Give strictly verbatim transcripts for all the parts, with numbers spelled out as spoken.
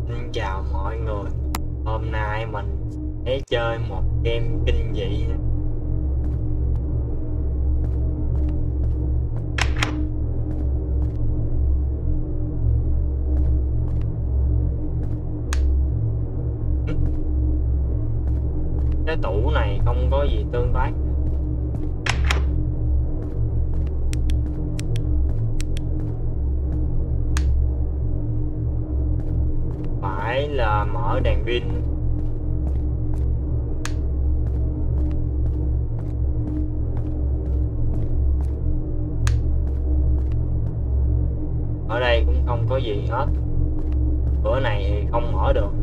Xin chào mọi người, hôm nay mình sẽ chơi một game kinh dị. Cái tủ này không có gì tương tác. Phải là mở đèn pin. Ở đây cũng không có gì hết. Cửa này thì không mở được.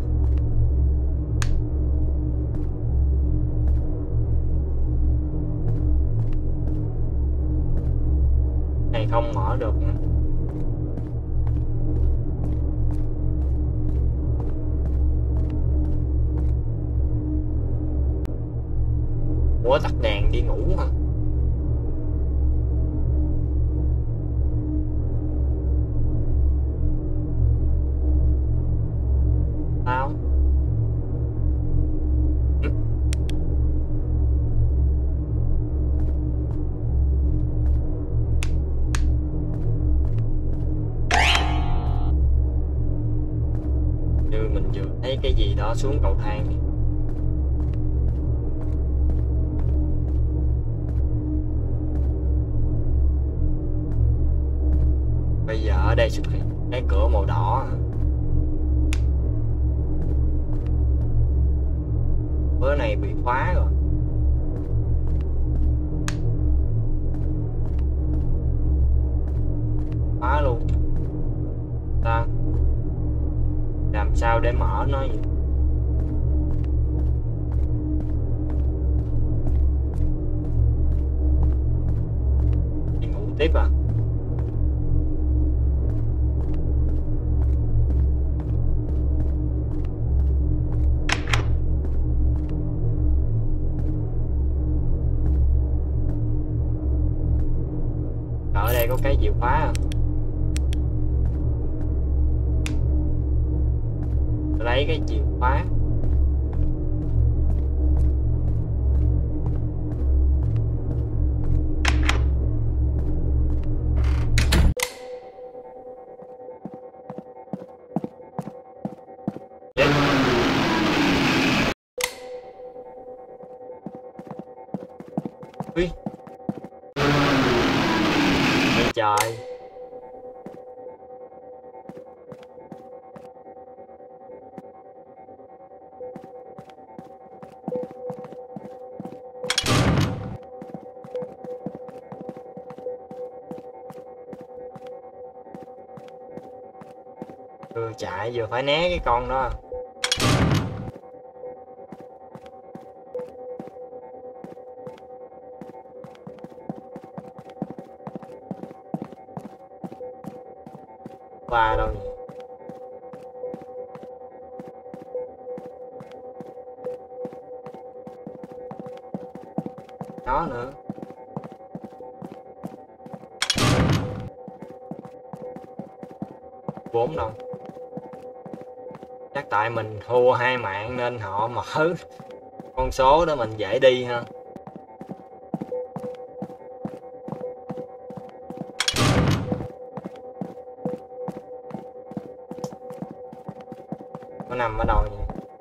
Này không mở được nữa. Ủa, tắt đèn đi ngủ hả? Sao? Ừ. Như mình vừa thấy cái gì đó xuống cầu thang. Bây giờ ở đây xuất hiện cái cửa màu đỏ. Cửa này bị khóa rồi. Khóa luôn. Ta làm sao để mở nó vậy? Đi ngủ tiếp à? Ở đây có cái chìa khóa à? Lấy cái chìa khóa. Chết. Ui. Ôi trời. Vừa chạy vừa phải né cái con đó. Qua đâu nhỉ? Nó nữa. Bốn đâu? Chắc tại mình thua hai mạng nên họ mở con số đó mình dễ đi ha. Nó nằm ở đâu nhỉ?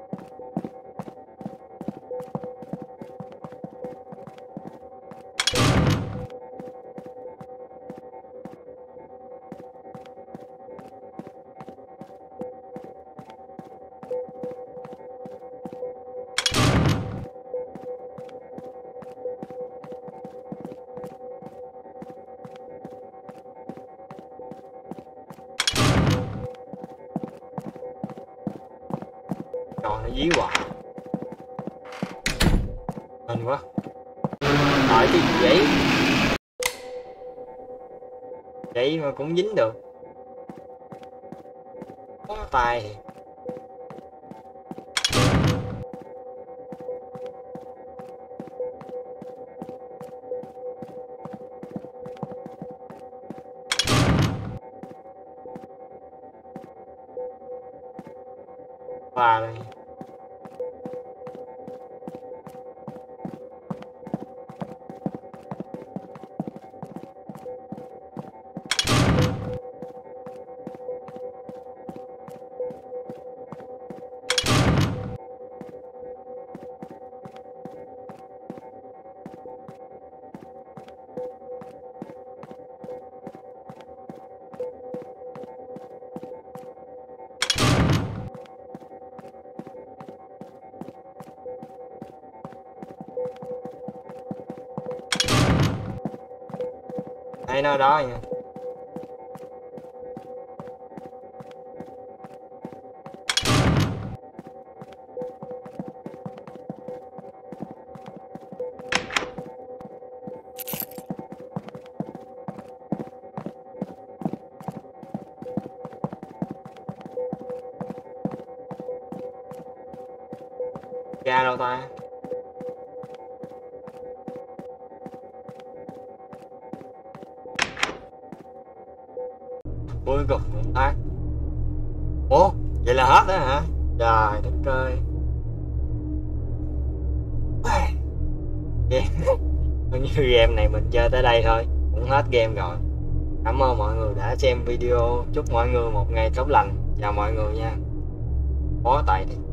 Còn nó dí hoài. Hên quá. Đợi cái gì vậy? Vậy mà cũng dính được. Có tay thì. Qua đây. Thấy nó đó nha. Ra đâu ta? Cuối cùng cũng thoát. Ủa vậy là hết đó hả? Trời đất ơi. Game coi như game này mình chơi tới đây thôi, cũng hết game rồi. Cảm ơn mọi người đã xem video. Chúc mọi người một ngày tốt lành. Chào mọi người nha. Bó tay đi.